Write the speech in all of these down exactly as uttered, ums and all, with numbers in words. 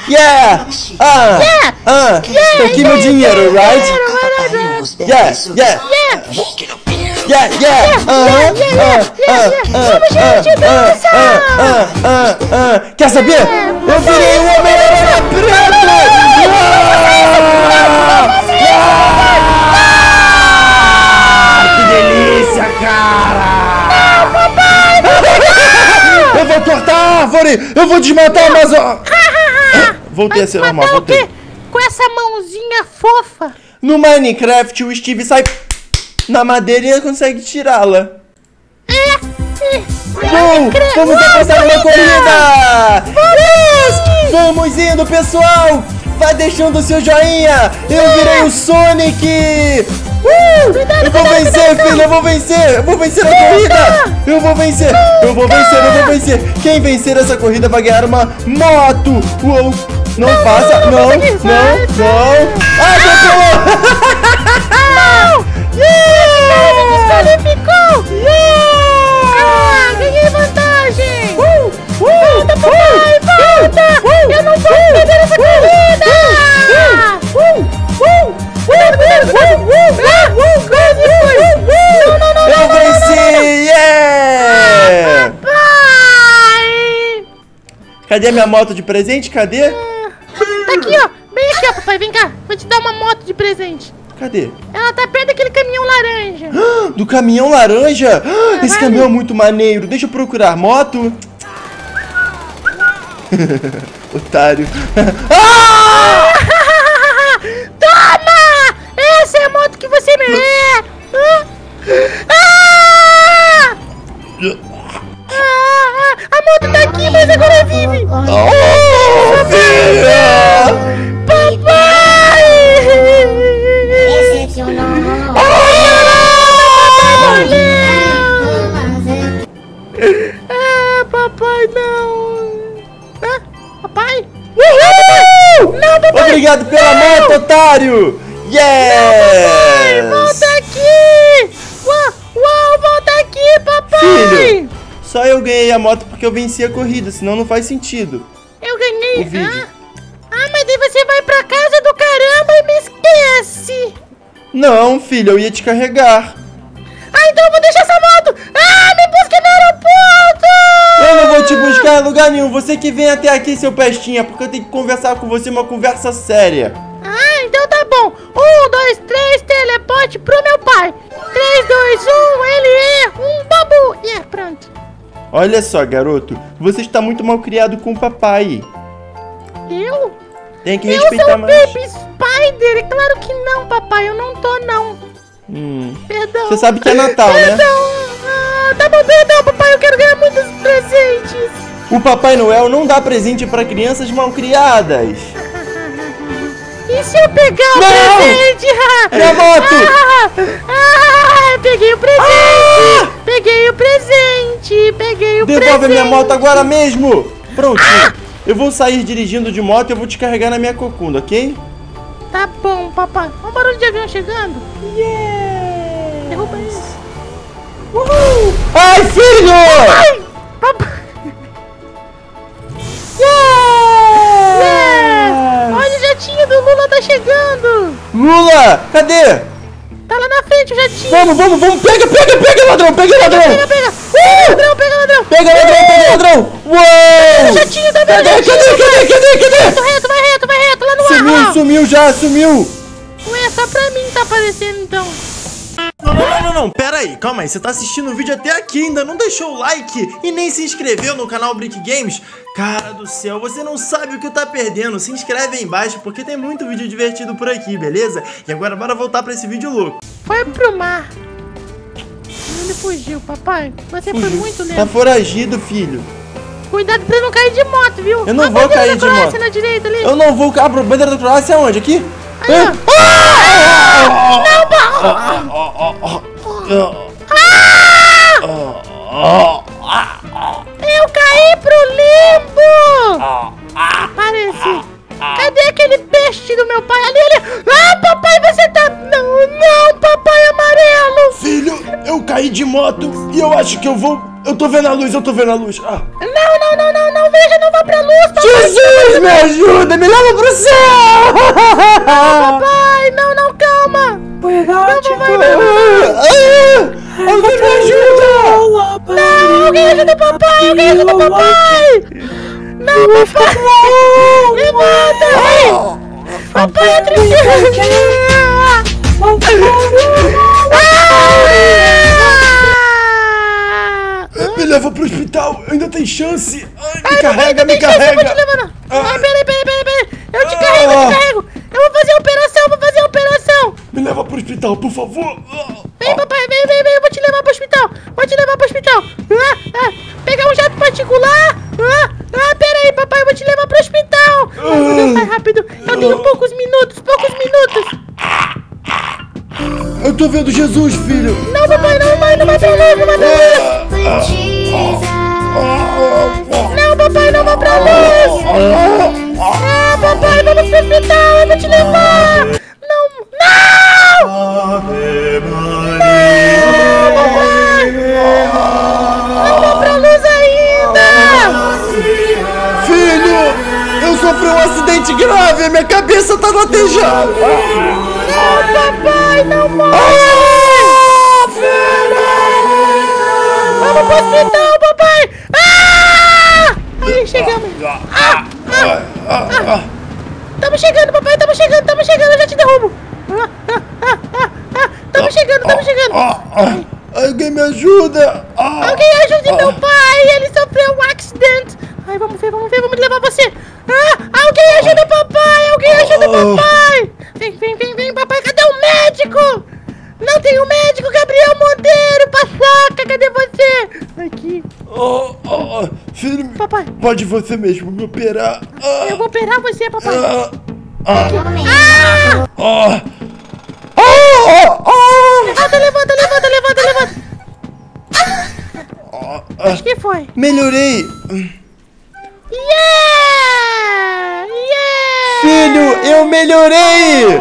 Yeah! Ah! Yeah! Ah! Yeah, Tô aqui yeah, meu dinheiro, yeah, right? yeah, Yeah! Yeah! Yeah! Yeah! Yeah! Aham! yeah, yeah, yeah. Vamos, gente, dança! Ah! Ah! Ah! Ah! Quer saber? Eu virei um Homem-Aranha preto! Que delícia, cara! Não, papai! Não! Eu vou cortar a árvore! Eu vou desmatar, mas ó... Voltei a ser normal, Matar o voltei. quê? Com essa mãozinha fofa. No Minecraft, o Steve sai na madeira e consegue tirá-la. É, é. Bom, vamos começar uma corrida! Yes! Vamos indo, pessoal! Vai deixando o seu joinha! Eu virei o Sonic! Uh! Eu vou vencer, filho! Eu vou vencer! Eu vou vencer a corrida! Eu vou vencer! Eu vou vencer! Eu vou vencer! Quem vencer essa corrida vai ganhar uma moto! Uou! Não passa! Não! Não! Não! Ai, meu Não! Yeah! Me desqualificou! Yeah! Ganhei vantagem! Uh! Volta, papai! Volta! Eu não posso perder essa corrida! Cuidado, cuidado, cuidado! Não, não, não! Eu venci! Yeah! Papai! Cadê a minha moto de presente? Cadê? Tá aqui, ó! Bem aqui, ó, papai! Vem cá! Vou te dar uma moto de presente! Cadê? Ela tá perto daquele caminhão laranja! Do caminhão laranja? Esse caminhão é muito maneiro. Deixa eu procurar. Moto. Otário. Ah! Toma! Essa é a moto que você merece! Ah! Ah, a moto tá aqui, mas agora vive! Oh, filha! Papai! Ah, papai, não! Ah, papai? Uhul! Não, papai! Obrigado pela moto, otário! Papai, Yes! volta aqui! Uau, uau, volta aqui, papai! Filho, só eu ganhei a moto porque eu venci a corrida, senão não faz sentido. Eu ganhei! O vídeo. Ah, ah, mas daí você vai pra casa do caramba e me esquece! Não, filho, eu ia te carregar. Ah, então eu vou deixar essa moto! Ah, me busca no aeroporto! Eu não vou te buscar em lugar nenhum. Você que vem até aqui, seu pestinha, porque eu tenho que conversar com você uma conversa séria. Ah, então tá bom. Um, dois, três, teleporte pro meu pai. Três, dois, um, ele é um babu. E é, pronto. Olha só, garoto, você está muito mal criado com o papai. Eu? Tem que Eu respeitar sou o mais. Baby Spider. Claro que não, papai. Eu não tô, não. Hum. Perdão. Você sabe que é Natal, né? Perdão. Ah, tá bom, perdão, papai. Eu quero ganhar muitos presentes. O Papai Noel não dá presente para crianças mal criadas. E se eu pegar o Não! presente? Minha moto! Ah, ah, peguei o presente! Ah! Peguei o presente! Peguei o Devolve a presente! minha moto agora mesmo! Prontinho. Eu vou sair dirigindo de moto e eu vou te carregar na minha cocunda, ok? Tá bom, papai. Olha o barulho de avião chegando. Yeah! Derruba isso. Uhul! Ai, filho! Ai! Papai! Yeah! Yeah! Olha o jatinho do Lula tá chegando! Lula, cadê? Tá lá na frente o jatinho! Vamos, vamos, vamos! Pega, pega, pega, ladrão! Pega, ladrão! Pega, pega! Pega, ladrão, pega, ladrão! Pega, ladrão, pega, ladrão! Uou! O jatinho, tá vendo? Cadê, o jatinho? cadê, cadê, cadê, cadê? Reto, reto, vai reto, vai reto, lá no ar! Sumiu, ó. sumiu já, sumiu! Ué, só pra mim tá aparecendo então. Não, não, não, não, não, pera aí, calma aí, você tá assistindo o vídeo até aqui, ainda não deixou o like e nem se inscreveu no canal Brick Games? Cara do céu, você não sabe o que tá perdendo, se inscreve aí embaixo porque tem muito vídeo divertido por aqui, beleza? E agora bora voltar pra esse vídeo louco. Foi pro mar. Ele fugiu, papai. Você foi muito lento. Tá foragido, filho. Cuidado pra não cair de moto, viu? Eu não A vou bandeira cair da de Croácia moto. na direita ali. Eu não vou... A bandeira da Croácia é onde? Aqui? Aí, ó. Ah! Não, eu caí pro limbo! Apareci! Cadê aquele peixe do meu pai? Ali, ali! Ah, papai, você tá... Não, não, papai amarelo! Filho, eu caí de moto e eu acho que eu vou... Eu tô vendo a luz, eu tô vendo a luz. Ah. Não, não, não, não, não, não, veja, não vá pra luz, papai. Jesus, me ajuda, me leva pro céu. Não, papai, não, não, calma. Cuidado, Não, papai, não. Alguém me ajuda. Não, alguém ajuda o papai, alguém ajuda o papai. Não, papai. Levanta. Papai, é triste. Me leva pro hospital, ainda tem chance. Ai, me Ai, carrega, me não tem chance, carrega. eu vou te levar, não. Ai, peraí, peraí, peraí, peraí. Eu te carrego, eu te carrego. Eu vou fazer a operação, eu vou fazer a operação. Me leva pro hospital, por favor. Vem, papai, vem, vem, vem, eu vou te levar pro hospital. Vou te levar pro hospital. Ah, ah, pegar um jato particular. Ah, ah, peraí, papai, eu vou te levar pro hospital. Ai, meu Deus, vai rápido. Eu tenho poucos minutos, poucos minutos. Eu tô vendo Jesus, filho. Não, papai, não vai, não vai pra luz, não vai pra luz. Não, papai, não vai pra luz. Ah, papai, vamos pro hospital, eu vou te levar. Não, não. Não, papai. Não vai pra luz ainda. Filho, eu sofri um acidente grave, minha cabeça tá latejando. Não, papai, não morre. Ah, filho! Vamos pro hospital, papai. Ah! Aí, chegamos. Ah, ah, ah. Tamo chegando, papai, tamo chegando, tamo chegando, eu já te derrubo. Ah, ah, ah, ah, ah. Tamo chegando, tamo chegando. Ah, ah, alguém me ajuda. Ah, Alguém ajude meu pai, ele sofreu um acidente. Ai, vamos ver, vamos ver, vamos levar você. Ah, alguém ajuda o papai, alguém ajuda o papai. Vem, vem, vem, vem, papai, cadê o médico? Não tem o médico, Gabriel Monteiro, Paçoca, cadê você? Aqui. ah, ah, filho, Papai. pode você mesmo me operar. Ah, Eu vou operar você, papai. ah, ah, Ah! ah, ah, ah, Levanta, levanta, levanta, levanta, levanta. ah, ah. O que foi? Melhorei. Yeah! Yeah! Filho, eu melhorei!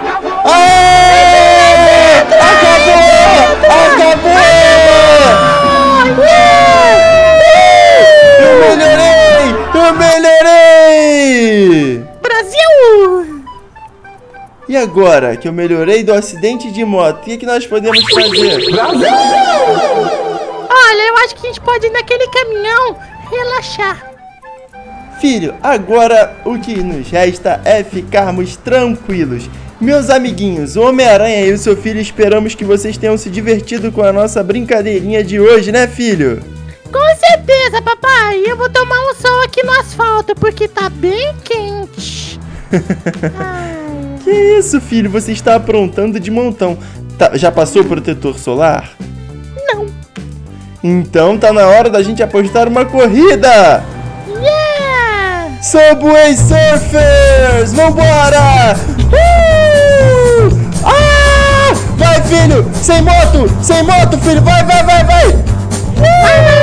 Aê! Acabou! Acabou! Eu melhorei! Eu melhorei! Brasil! E agora que eu melhorei do acidente de moto, o que, que nós podemos fazer? Olha, eu acho que a gente pode ir naquele caminhão relaxar. Filho, agora o que nos resta é ficarmos tranquilos. Meus amiguinhos, o Homem-Aranha e o seu filho, esperamos que vocês tenham se divertido com a nossa brincadeirinha de hoje, né, filho? Com certeza, papai. Eu vou tomar um sol aqui no asfalto porque tá bem quente. Ai. Que isso, filho? Você está aprontando de montão. Tá, já passou o protetor solar? Não. Então tá na hora da gente apostar uma corrida! Yeah! Subway Surfers! Vambora! Uh! Ah! Vai, filho! Sem moto! Sem moto, filho! Vai, vai, vai, vai! Ah!